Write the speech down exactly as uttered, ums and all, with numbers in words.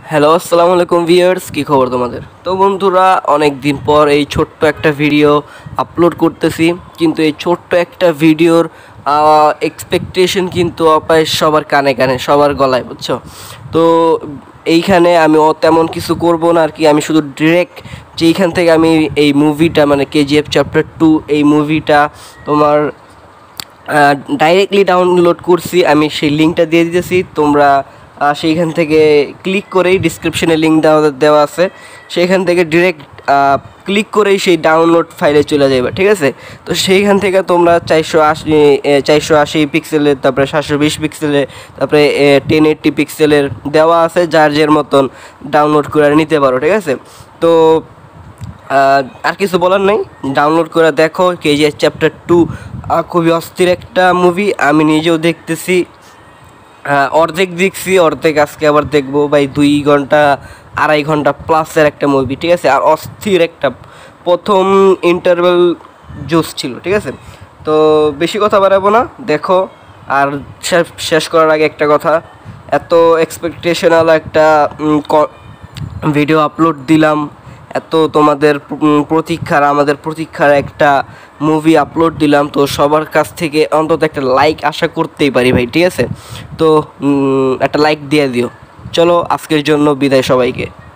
Hello আসসালামু আলাইকুম viewers, কী খবর তোমাদের? তো বন্ধুরা, অনেক দিন পর এই ছোট্ট একটা ভিডিও আপলোড করতেছি, কিন্তু এই ছোট্ট একটা ভিডিওর এক্সপেকটেশন কিন্তু অপায় সবার কানে কানে, সবার গলায়, বুঝছো? তো এইখানে আমি তেমন কিছু করব না আর কি। আমি শুধু ডিরেক্ট যেইখান থেকে আমি এই মুভিটা মানে কেজিএফ চ্যাপ্টার টু এই মুভিটা তোমার ডাইরেক্টলি ডাউনলোড করছি, আমি সেই লিঙ্কটা দিয়ে দিতেছি। তোমরা সেইখান থেকে ক্লিক করেই, ডিসক্রিপশনে লিঙ্ক দেওয়া দেওয়া আছে, সেইখান থেকে ডিরেক্ট ক্লিক করেই সেই ডাউনলোড ফাইলে চলে যাবে, ঠিক আছে? তো সেইখান থেকে তোমরা চারশো আশি চারশো আশি পিক্সেলের, তারপরে সাতশো বিশ পিক্সেলের, তারপরে টেন এইটটি পিক্সেলের দেওয়া আছে, যার যার মতন ডাউনলোড করে নিতে পারো, ঠিক আছে? তো আর কিছু বলার নেই, ডাউনলোড করে দেখো। কেজিএফ চ্যাপ্টার টু খুবই অস্থির একটা মুভি, আমি নিজেও দেখতেছি, অর্ধেক দেখছি, অর্ধেক আজকে আবার দেখবো। ভাই দুই ঘন্টা আড়াই ঘন্টা প্লাসের একটা মুভি, ঠিক আছে? আর অস্থির একটা, প্রথম ইন্টারভেল জোস ছিল, ঠিক আছে? তো বেশি কথা বাড়াবো না, দেখো। আর শেষ করার আগে একটা কথা, এত এক্সপেকটেশনাল একটা ভিডিও আপলোড দিলাম, এত তোমাদের প্রতীক্ষার, আমাদের প্রতীক্ষার একটা মুভি আপলোড দিলাম, তো সবার কাছ থেকে অন্তত একটা লাইক আশা করতেই পারি ভাই, ঠিক আছে? তো একটা লাইক দিয়ে দিও। চলো, আজকের জন্য বিদায় সবাইকে।